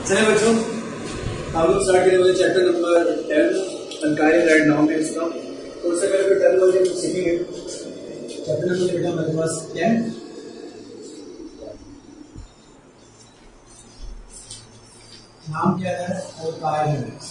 चलिए बच्चों, हम लोग स्टार्ट करने वाले chapter number 10 alkyl halide known है इसका। तो उससे पहले फिर टर्मिनोलॉजी हम सीखेंगे। चैप्टर नंबर बेटा हमारे पास 10। नाम क्या है? Alkyl halides.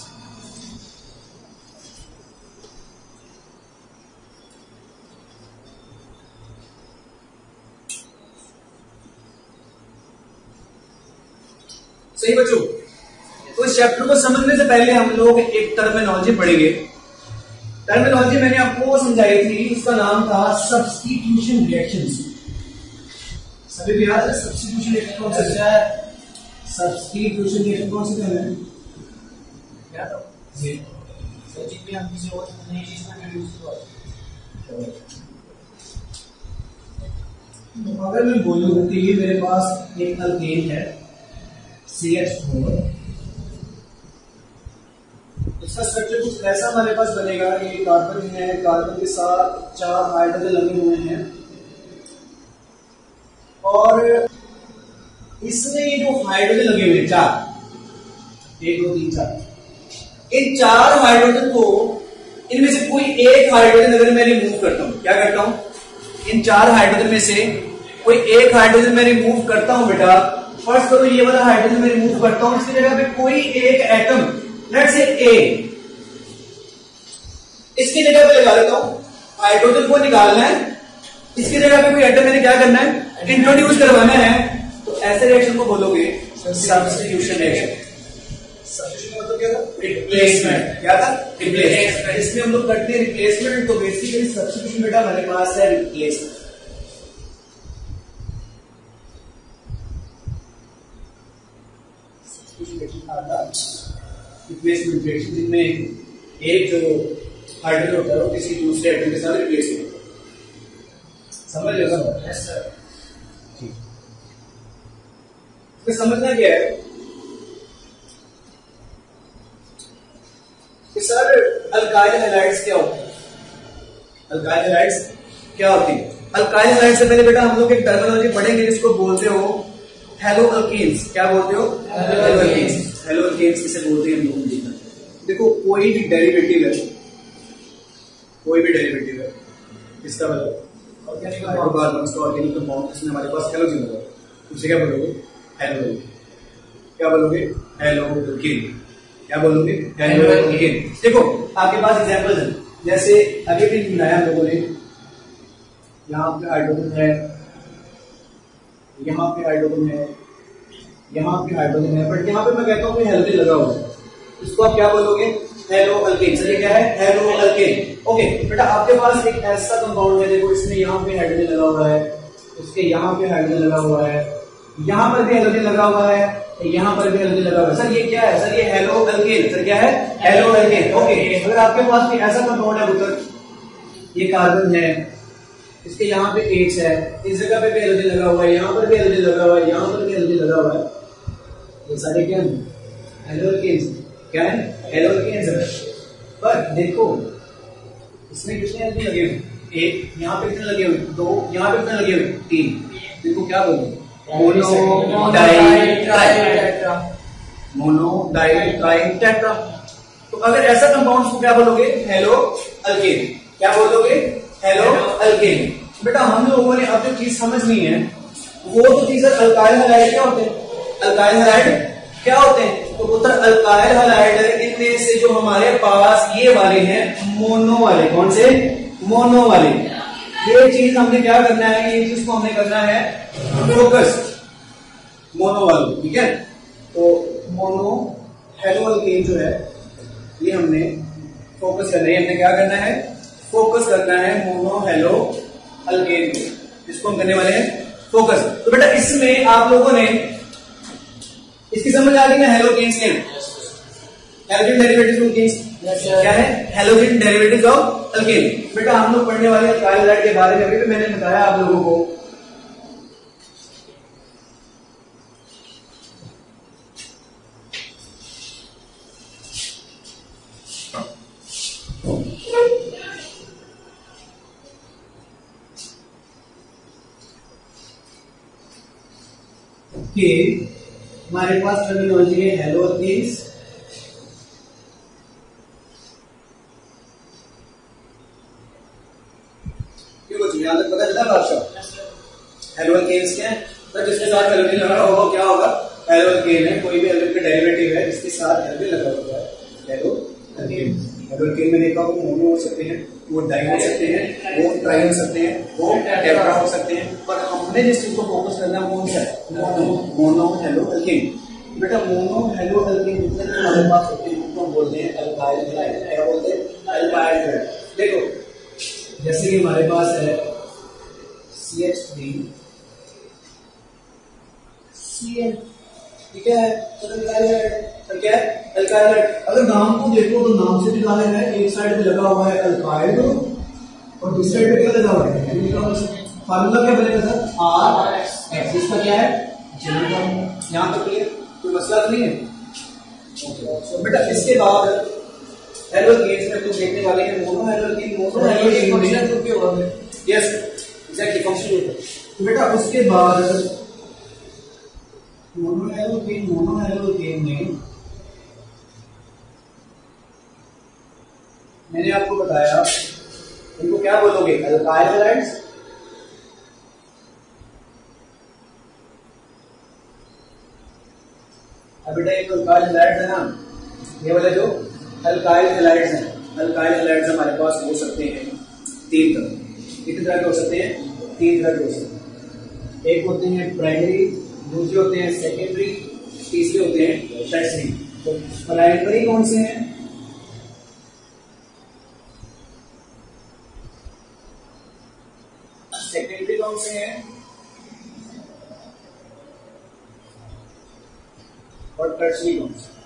सही बच्चों, तो इस चैप्टर को समझने से पहले हम लोग एक टर्मिनोलॉजी पढ़ेंगे। टर्मिनोलॉजी मैंने आपको समझाई थी, उसका नाम था सब्स्टिट्यूशन रिएक्शंस। सभी को याद है सब्स्टिट्यूशन रिएक्शन कौन सा है? सब्स्टिट्यूशन रिएक्शन कौन सी है? क्या था जी? सर जी में हम किसी और नई चीज को इंट्रोड्यूस करो। तो अगर मैं बोलूं कि ये मेरे पास एक अल्केन है CH4, इसका स्ट्रक्चर कुछ ऐसा हमारे पास बनेगा। ये कार्बन है, कार्बन के साथ 4 हाइड्रोजन लगे हुए हैं और इसमें ये जो हाइड्रोजन लगे हुए हैं 4, 1 2 3 4, इन 4 हाइड्रोजन को, इनमें से कोई एक हाइड्रोजन अगर मैं रिमूव करता हूं, क्या करता हूं? इन 4 हाइड्रोजन में से कोई एक हाइड्रोजन मैं रिमूव करता हूं बेटा। फर्स्ट करो ये वाला हाइड्रोजन मैं रिमूव करता हूं, इसकी जगह पे कोई एक एटम, लेट्स से A, इसकी जगह पे लगा देता हूं। हाइड्रोजन को निकालना है, इसकी जगह पे कोई एटम मैंने क्या करना है? इंट्रोड्यूस करवाना है। तो ऐसे रिएक्शन को बोलोगे सब्स्टिट्यूशन रिएक्शन। सब्स्टिट्यूशन मतलब क्या था? रिप्लेसमेंट। क्या था? रिप्लेसमेंट। इसमें हम लोग करते हैं रिप्लेसमेंट। तो बेसिकली सब्स्टिट्यूशन बेटा हमारे पास है रिप्लेसमेंट। रिप्लेसमेंट रिएक्शन जिनमें एक जो हाइड्रोजन होता है वो किसी दूसरे एटम के साथ रिप्लेस होता है। समझ लो सर? Yes sir. ठीक, तो समझना क्या है कि सर अल्काइल हैलाइड्स क्या होते हैं? अल्काइल हैलाइड्स क्या होती है? अल्काइल हैलाइड्स से पहले बेटा हम लोग एक टर्मिनोलॉजी पढ़ेंगे जिसको बोलते हो हेलो अल्केन्स। क्या बोलते हो? Hello alkanes. हेलो अल्केन्स किसे बोलते हैं हम लोग देखना। देखो कोई भी डेरिवेटिव है, कोई भी डेरिवेटिव है, इसका मतलब ऑर्गेनिक हाइड्रोकार्बन का ऑर्गेनिक कंपाउंड जिसमें हमारे पास हेलोजन लगा, उसे क्या बोलोगे? हेलो। क्या बोलोगे? Haloalkane. क्या बोलोगे? Haloalkane. देखो आपके पास एग्जांपल्स हैं, जैसे अभी भी बनाया हम लोगों ने, यहाँ पे हाइड्रोजन है, यहाँ पे हाइड्रोजन है, यहाँ पे हाइड्रोजन है, बट यहाँ पे मैं कहता हूँ कि हेलोजन लगा हुआ है, इसको आप क्या बोलोगे? Hello alkane. सर ये क्या है? Hello alkane. ओके बेटा, आपके पास एक ऐसा कंपाउंड है, देखो इसमें यहाँ पे हाइड्रोजन लगा हुआ है, इसके यहाँ पे हाइड्रोजन लगा हुआ है, यहाँ पर भी हाइड्रोजन लगा हुआ है, यहाँ पर भी हाइड्रोजन लगा हुआ है। सर ये क्या है? सर ये हेलो अल्केन। सर क्या है? Hello alkane. ओके, अगर आपके पास कोई ऐसा कंपाउंड है पुत्र, ये कार्बन है, इसके यहाँ पे H है, इस जगह पे भी हाइड्रोजन लगा हुआ है, यहाँ पर भी हाइड्रोजन लगा हुआ है, यहाँ पर भी हाइड्रोजन लगा हुआ है, ये सारे क्या हैं? Haloalkanes. क्या है? Haloalkanes. पर देखो इसमें कितने हाइड्रोजन लगे हुए? 1, यहाँ पे कितने लगे हुए? 2, यहाँ पे कितने लगे हुए? 3। देखो क्या बोलो? Mono di tri, mono di tri tetra. तो अगर ऐसा कंपाउंड को क्या बोलोगे? Haloalkane. क्या बोलोगे? Haloalkane. बेटा हम लोगों ने अब जो चीज समझनी है वो तो चीज अल्काइल हैलाइड क्या होते हैं? अल्काइल हैलाइड क्या होते हैं? तो पुत्र अल्काइल हैलाइड इनमें से जो हमारे पास ये वाले हैं मोनो वाले। कौन से? मोनो वाले। ये चीज हमने क्या करना है? ये चीज को हमने करना है फोकस मोनो वाले। ठीक है, तो मोनो हेलो अल्केन जो है ये हमने फोकस करना है। हमने क्या करना है? फोकस करना है मोनो हेलो अल्केन को, इसको हम करने वाले हैं फोकस। तो बेटा इसमें आप लोगों ने इसकी समझ आ गई ना? हेलोजेन्स के हेलोजन डेरिवेटिव्स ऑफ अल्केन्स क्या है? Halogen derivatives of alkane. बेटा हम लोग पढ़ने वाले अल्काइल हैलाइड के बारे में अभी भी मैंने बताया आप लोगों को। कि हमारे पास टर्मिनोलॉजी है हेलो अल्केन्स, यहां तक पता चला बादशाह? हेलो अल्केन्स क्या है? तो जिसके साथ हेलोजन लगा होगा क्या होगा? हेलो अल्केन है, कोई भी एल्केन का डेरिवेटिव है जिसके साथ हेलोजन लगा होगा हेलो अल्केन। हेलो अल्केन में देखा वो मोनो हो सकते हैं, वो डाई हो सकते हैं, वो ट्राई हो सकते हैं, वो टेट्रा हो सकते हैं, पर हमने जिस चीज को फोकस करना है कौन सा है? Mono haloalkane. बेटा मोनो हेलो अल्केन जितने भी हमारे पास होते हैं उनको बोलते हैं अल्काइल हैलाइड। क्या बोलते हैं? Alkyl halide. देखो जैसे कि हमारे पास है CH3 Cl, ठीक है, तो अल्काइल हैलाइड क्या है? Alkyl halide. अगर नाम को देखो तो नाम से भी जाहिर है, एक साइड पे लगा हुआ है अल्काइल ग्रुप और दूसरी साइड पे क्या लगा हुआ है? फार्मूला क्या बनेगा सर? RX। इसका क्या है? जेनेटिक। यहां तक क्लियर? कोई मसला तो नहीं है? तो बेटा इसके बाद हेलो अल्केन्स में कुछ देखने वाले हैं mono haloalkane, mono haloalkane function group के होगा। Yes exactly function group. तो बेटा उसके बाद मोनो हेलो अल्केन में मैंने आपको बताया इनको क्या बोलोगे? Alkyl halides. अब बेटा एक अल्काइल हैलाइड्स है ना, ये वाले जो अल्काइल हैलाइड्स हैं, अल्काइल हैलाइड्स हमारे पास हो सकते हैं तीन तरह। कितने तरह के हो सकते हैं? तीन तरह के हो सकते हैं। एक होते हैं प्राइमरी, दूसरे होते हैं सेकेंडरी, तीसरे होते हैं टर्शियरी। तो प्राइमरी कौन से हैं? सेकेंडरी कौन से हैं? और टर्शियरी कौन से?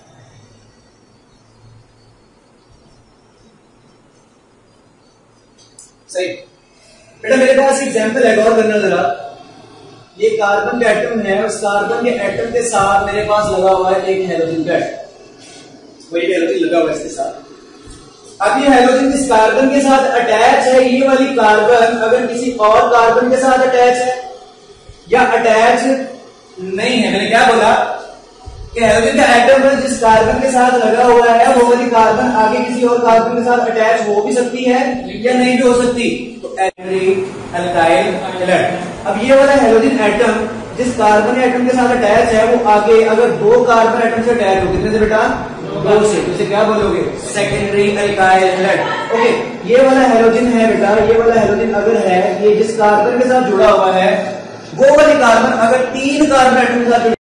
सही बेटा मेरे पास एग्जांपल है, गौर करना जरा। ये कार्बन का एटम है, उस कार्बन के एटम के साथ मेरे पास लगा हुआ है एक हेलोजन का एटम, वही हेलोजन लगा हुआ है इसके साथ। अब ये हेलोजन जिस कार्बन के साथ अटैच है, ये वाली कार्बन अगर किसी और कार्बन के साथ अटैच है या अटैच नहीं है, मैंने क्या बोला कि हेलोजन का एटम जिस कार्बन के साथ लगा हुआ है वो वाली कार्बन आगे किसी और कार्बन के साथ अटैच हो भी सकती है या नहीं भी हो सकती। तो अल्काइल हैलाइड। अब ये वाला हेलोजन एटम जिस कार्बन एटम के साथ अटैच है वो आगे अगर दो कार्बन एटम से अटैच हो, कितने से बेटा? दो से। तो इसे क्या बोलोगे? Secondary alkyl halide. ओके, ये वाला हेलोजन है बेटा, ये वाला हेलोजन अगर है, ये जिस कार्बन के साथ जुड़ा हुआ है वो वाली कार्बन अगर तीन कार्बन एटम के साथ